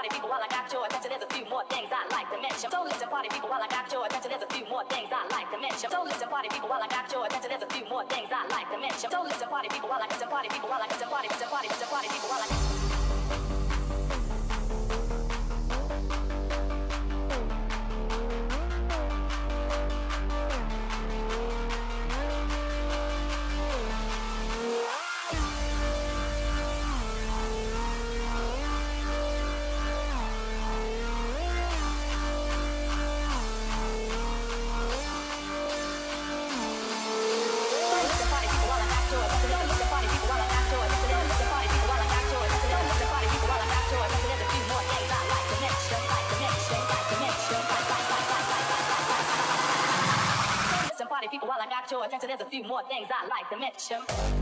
party people, while I got your attention, there's a few more things I'd like to mention. So listen, party people, while I got your attention, there's a few more things I'd like to mention. So listen, party people, while I got your attention, there's a few more things I'd like to mention. So listen, party people, while I got some party people, while I got some party people, while I got. People, while I got your attention, there's a few more things I'd like to mention.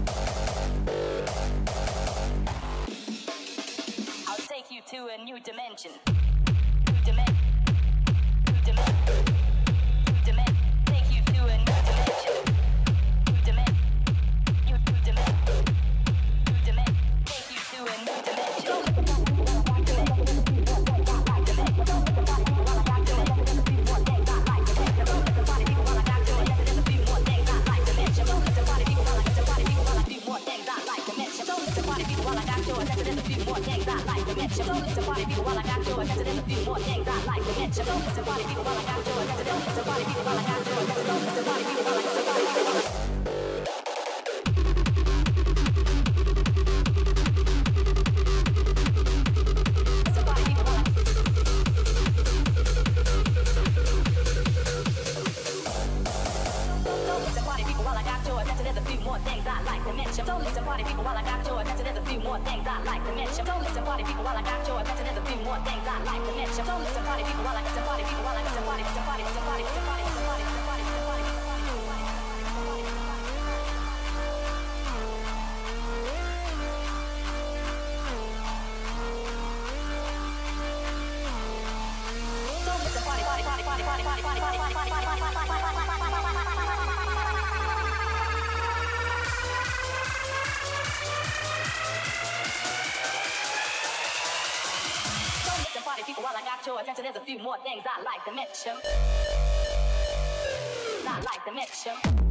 I'll take you to a new dimension. New dimension. New dimension. New dimension. Take you to a new dimension. New dimension. New dimension. New dimension. Take you to a new dimension. So listen, party people, while I got your attention, there's a few more things I'd like to mention. So listen, party people, while I got your attention, don't listen, party people, while I got your attention, don't listen, party people, while I got some party people. So listen, party people, while I got your attention, there's a few more things I'd like to mention. So listen, party people, while I got your attention, there's a few more things I'd like to mention. So listen, party people, while I got some party people, while I got some party, some party, some party, some party, some party, some party, some party, some party. So listen, party, party, party, party, party, party, party, party, party, party, party, party, party. Party people, while I got your attention, there's a few more things I'd like to mention. I'd like to mention.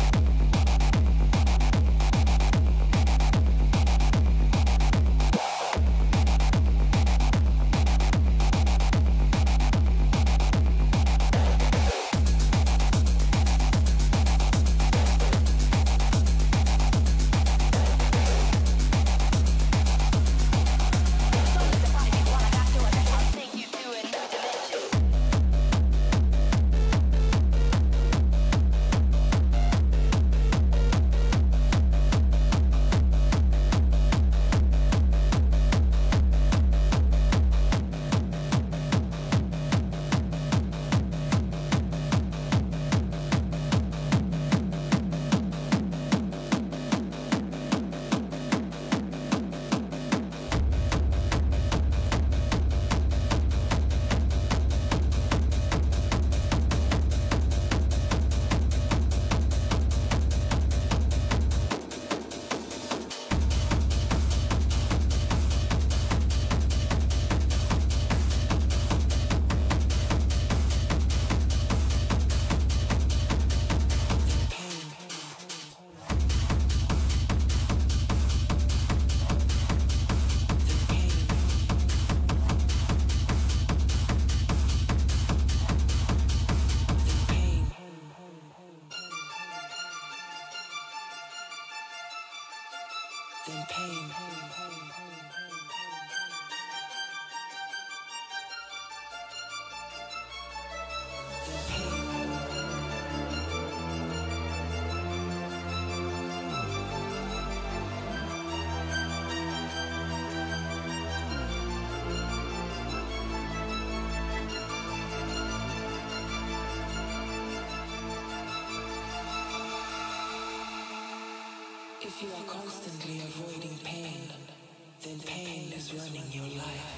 If you are constantly avoiding pain, then pain is running your life.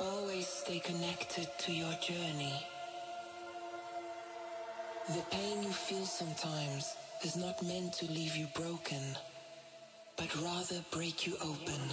Always stay connected to your journey. The pain you feel sometimes is not meant to leave you broken, but rather break you open.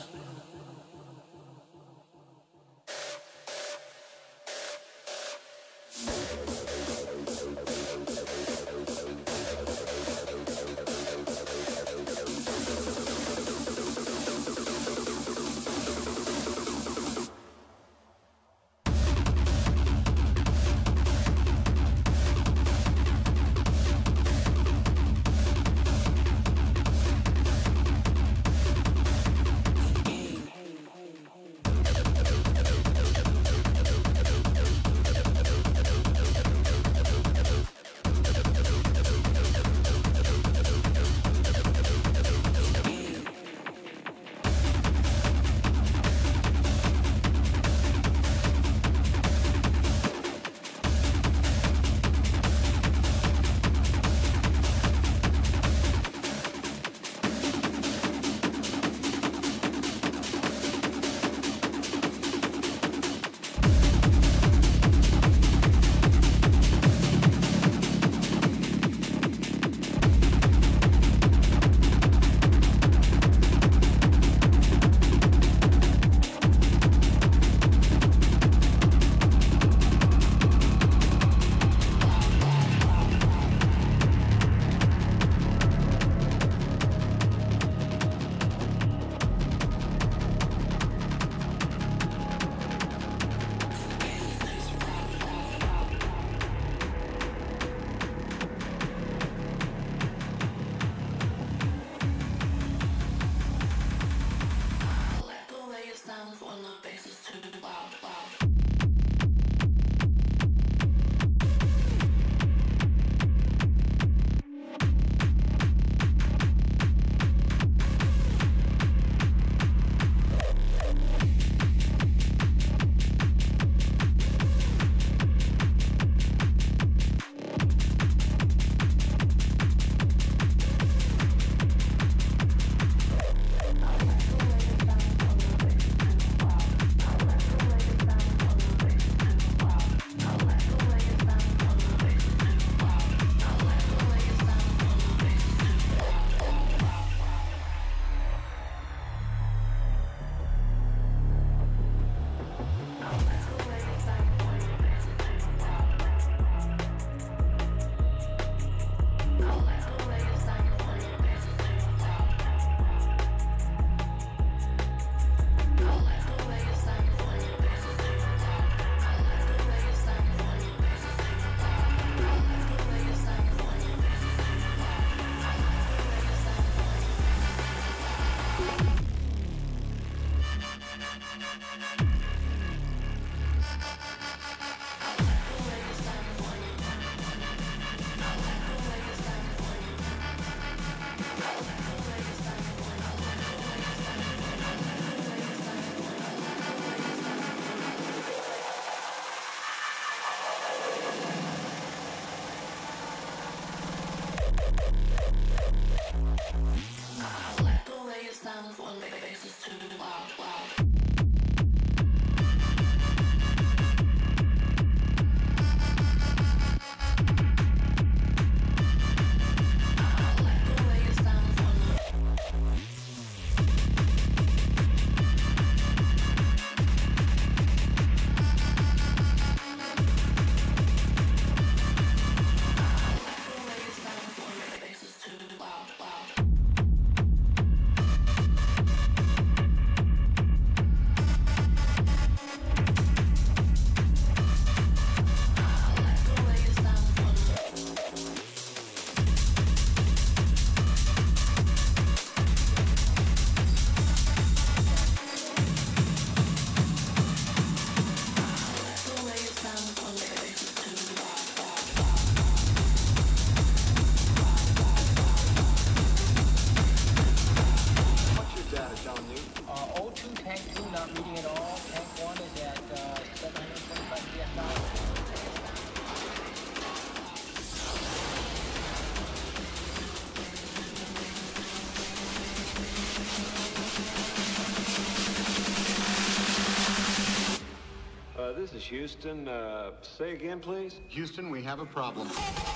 this is Houston. Say again, please. Houston, we have a problem.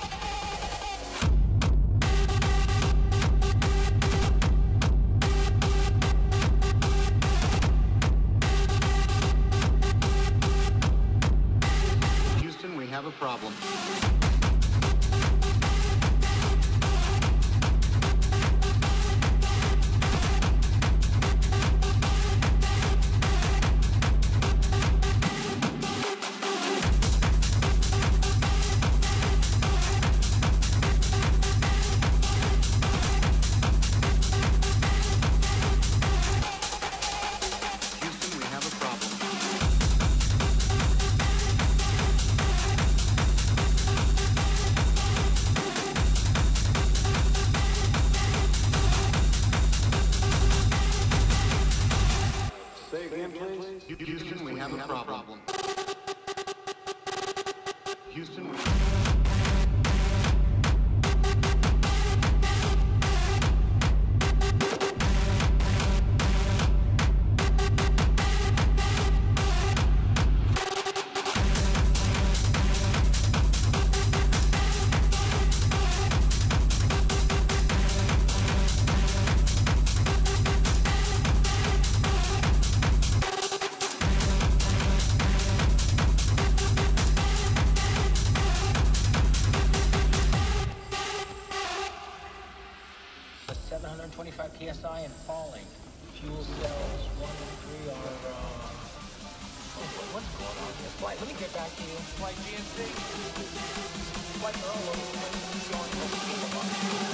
Houston, we have a problem. Houston, we have a problem. Houston, we... PSI and falling. Fuel cells 1 and 3 are, what's going on here? Flight, let me get back to you. Flight GNC. Flight are all over the place. Going full speed along.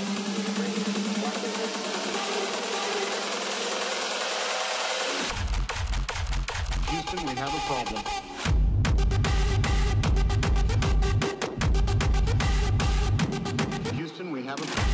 Houston, we have a problem. Houston, we have a problem.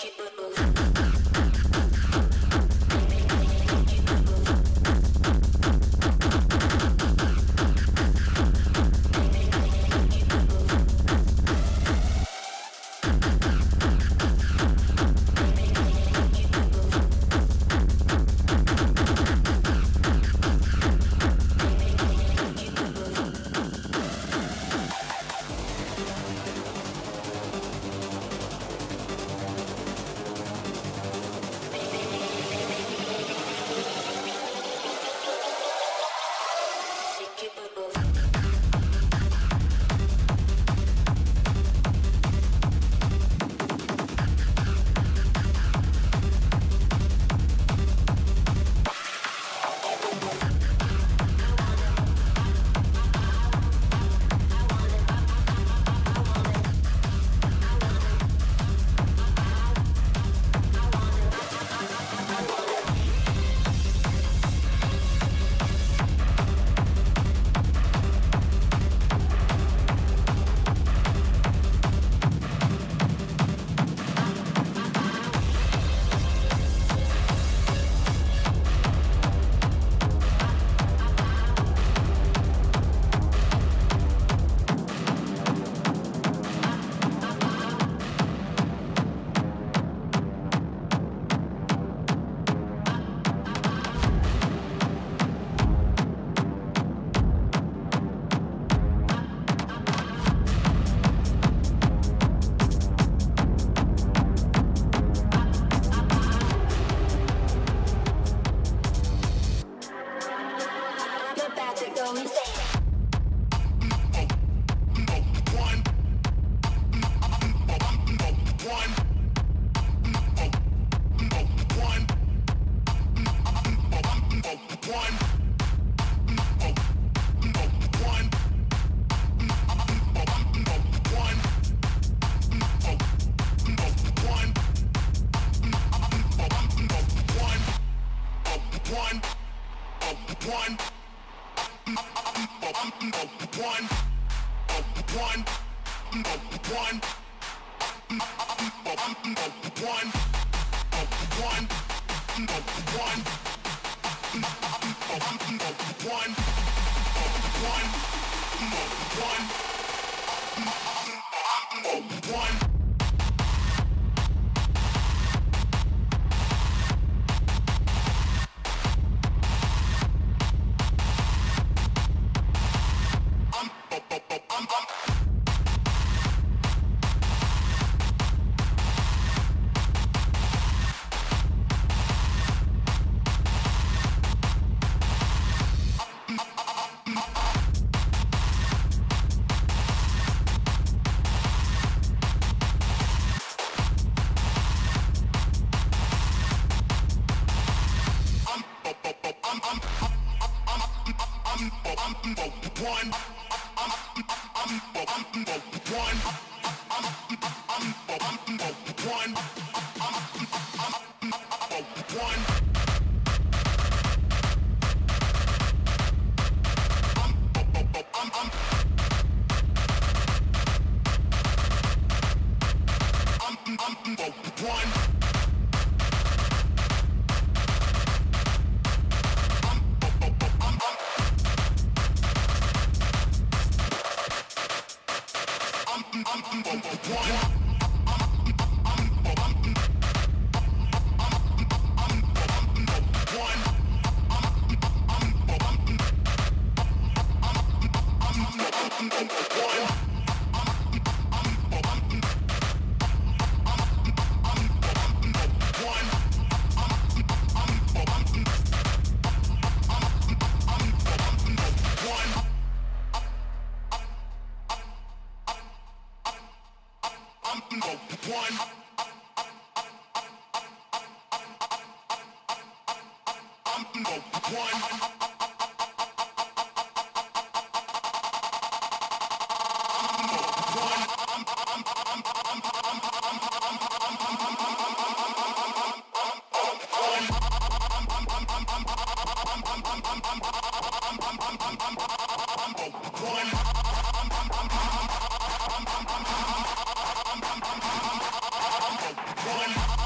One.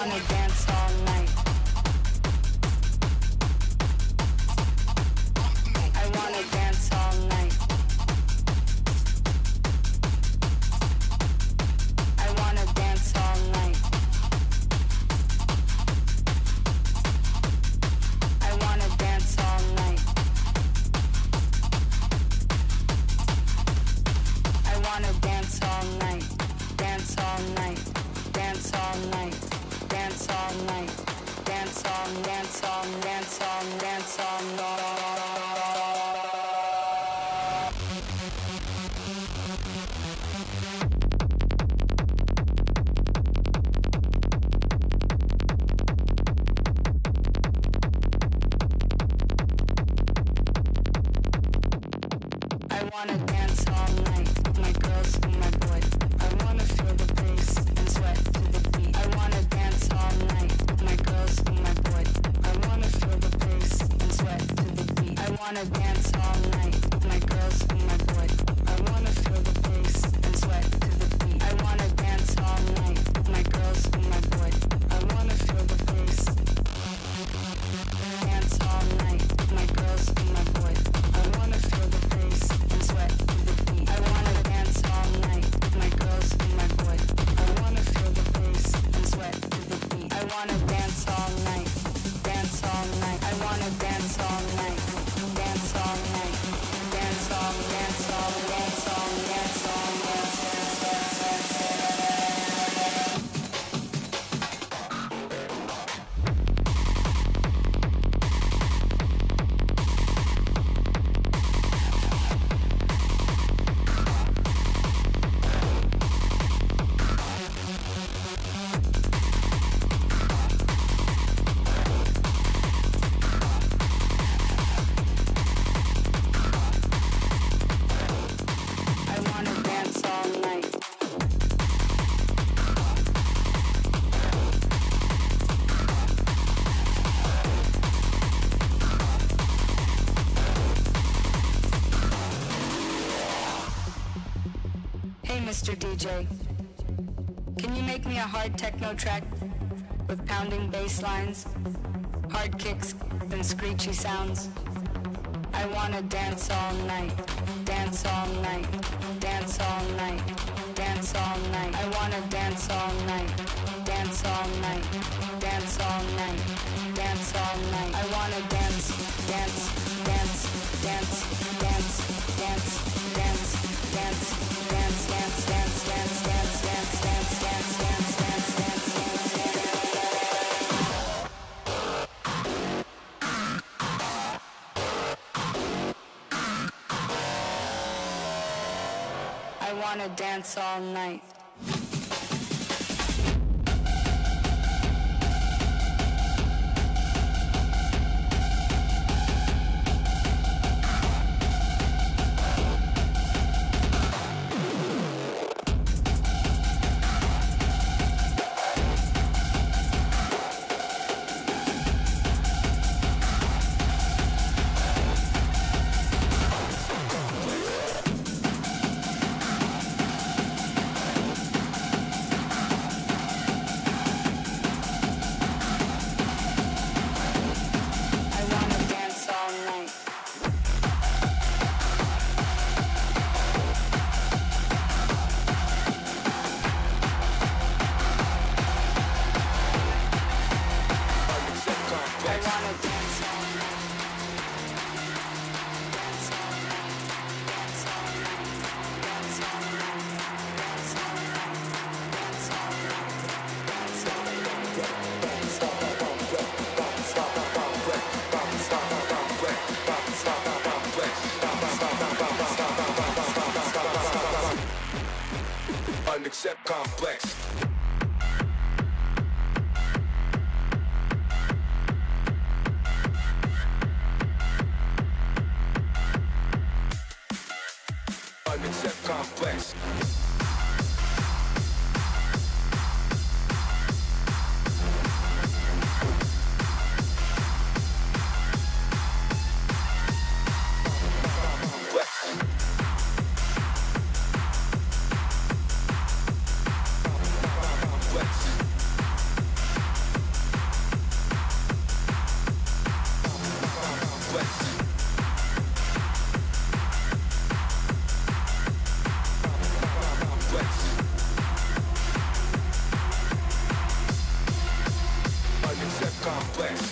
wanna dance all night. I wanna dance all night. I wanna dance all night. I wanna dance all night. I wanna dance all night. Dance all night. Dance all night. Dance all night. Dance on, dance on, dance on, dance on. I wanna dance all night, my girls and my boy. I wanna feel the bass and sweat to the beat. I wanna dance all night, my girls and my boy. I wanna feel the bass and sweat to the beat. I wanna dance all night, my girls and my boy. I wanna feel the bass and sweat to the beat. I wanna dance all night, my girls and my boy. I wanna feel the bass. Dance all night, my girls and my boy. I wanna feel the bass and sweat to the beat. I wanna dance all night, my girls and my boy. I wanna feel the bass and sweat to the beat. I wanna dance all night, dance all night. I wanna dance all night, dance all night, dance all, dance all, dance all, dance all, dance, dance, dance, dance, dance. I wanna dance all night. Hey, Mr. DJ, can you make me a hard techno track with pounding bass lines, hard kicks, and screechy sounds? I wanna dance all night, dance all night, dance all night, dance all night. I wanna dance all night, dance all night, dance all night, dance all night. I wanna dance, dance, dance, dance, dance, dance, dance, dance, dance, dance, dance, dance, dance, dance, dance, dance, dance, dance, dance, dance. I wanna dance all night. I wanna dance all night. I wanna dance all night. Dance all night. Dance all night. Dance all night. Dance all night. Dance all night. Dance all night. Dance all night. Unaccept complex. Unaccept complex. Complex. complex.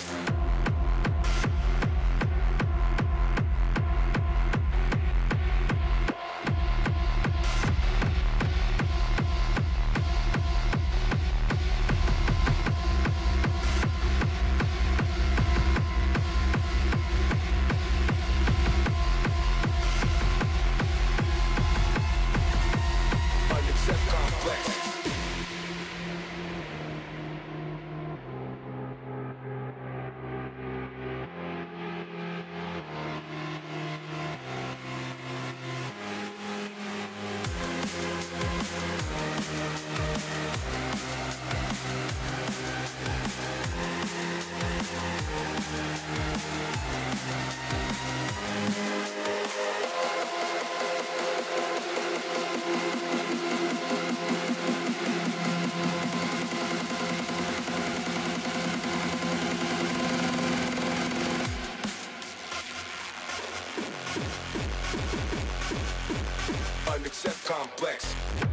Unaccept complex.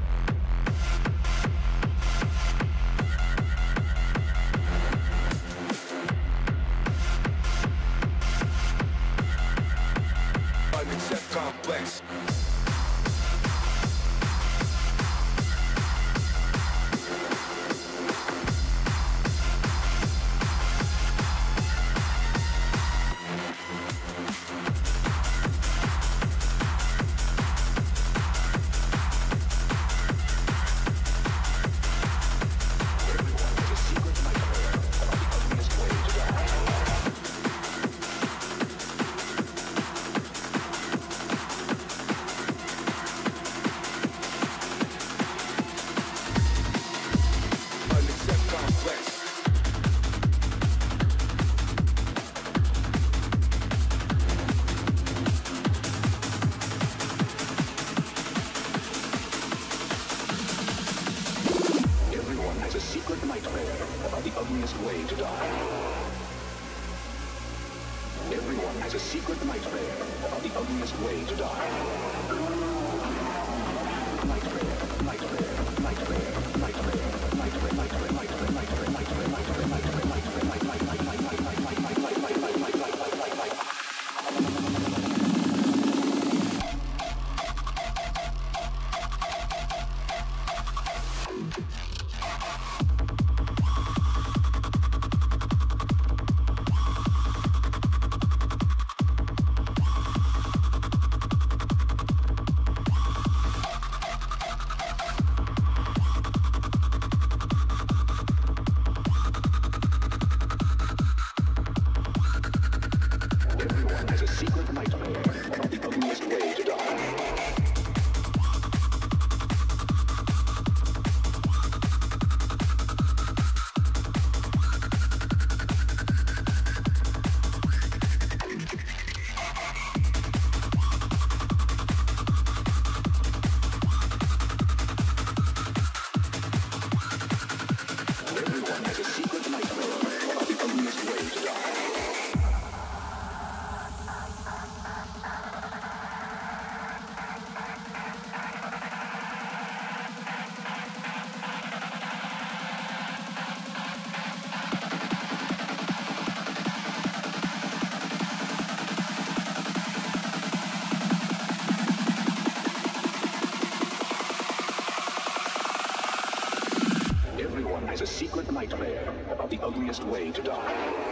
Unaccept complex. A secret nightmare about the ugliest way to die.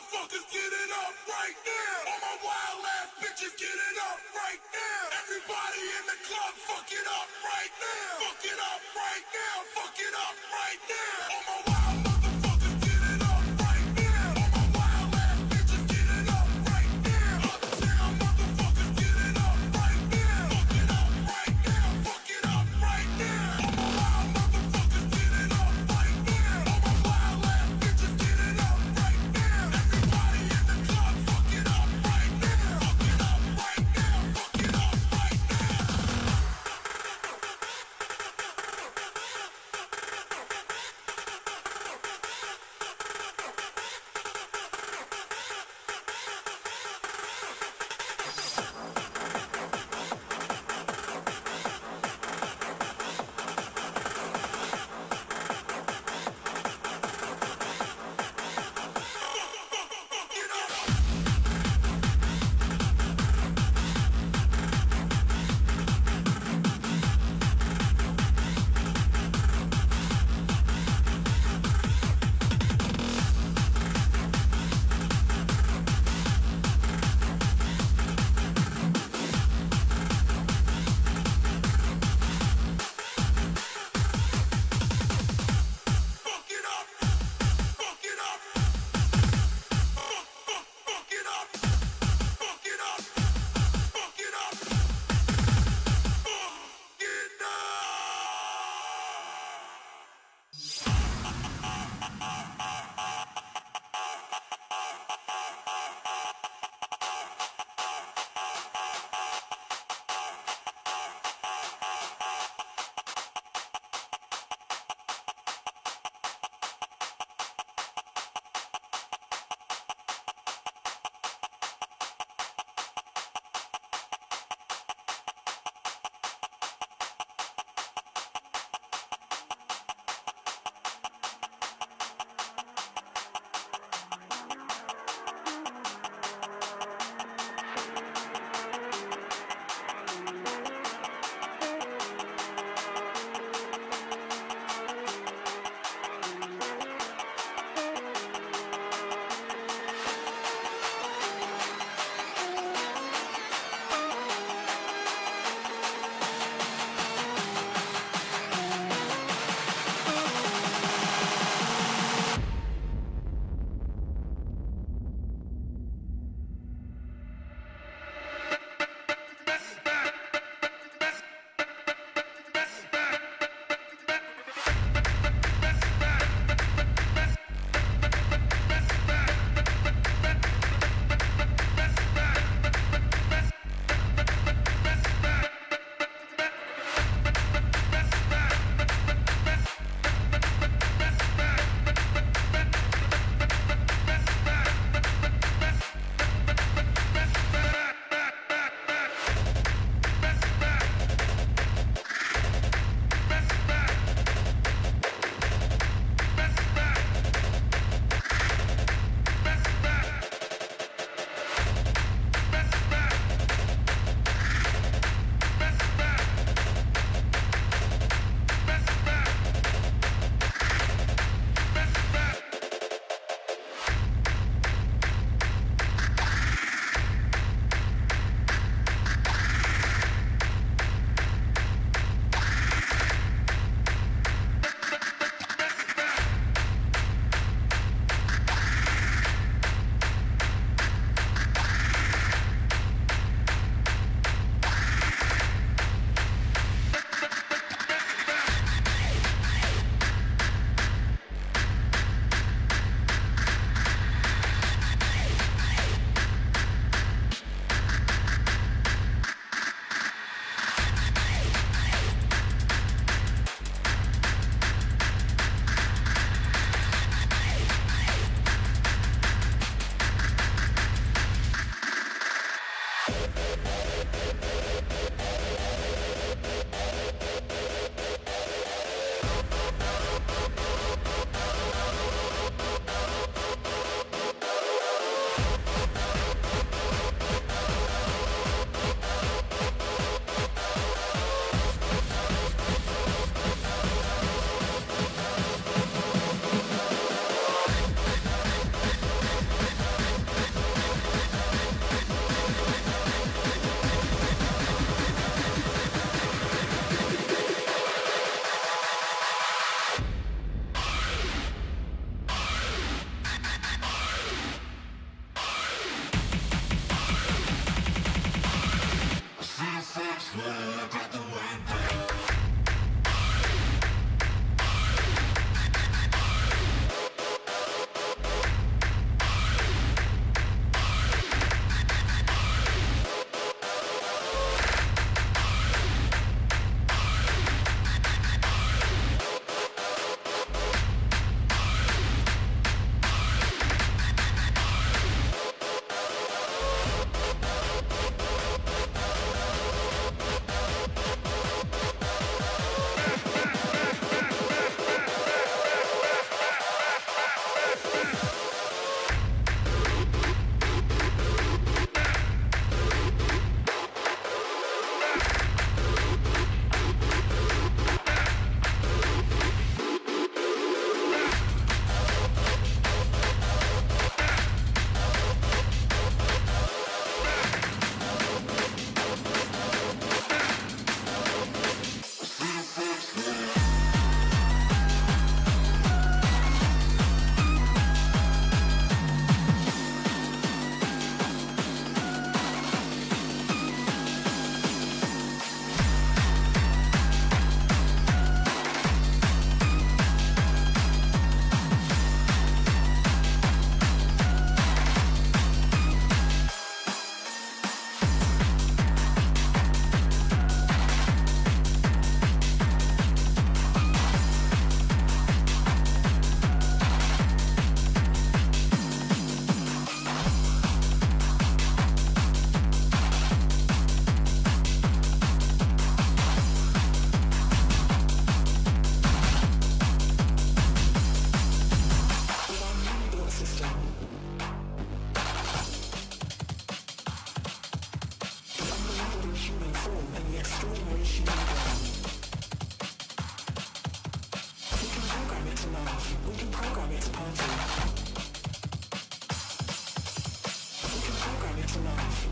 motherfuckers get it up right now. All my wild ass bitches get it up right now. Everybody in the club, fuck it up right now. Fuck it up right now. Fuck it up right now. All my wild motherfuckers get it up right now. All my wild ass bitches get it up right now. Uptown motherfuckers get it up right now. Fuck it up right now. Fuck it up right now. All my wild motherfuckers get it up right now. All my wild ass bitches get it up right now. Everybody in the club, fuck it up right now. Fuck it up right now. Fuck it up right now.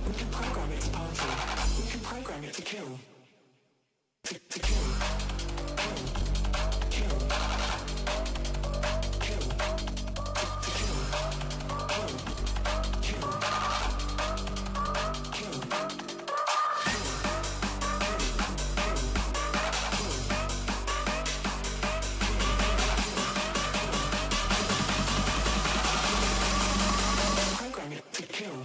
We can program it to party. We can program it to kill. To kill. Kill. Kill. Kill. To kill. Kill. Kill. Kill. Program it to kill.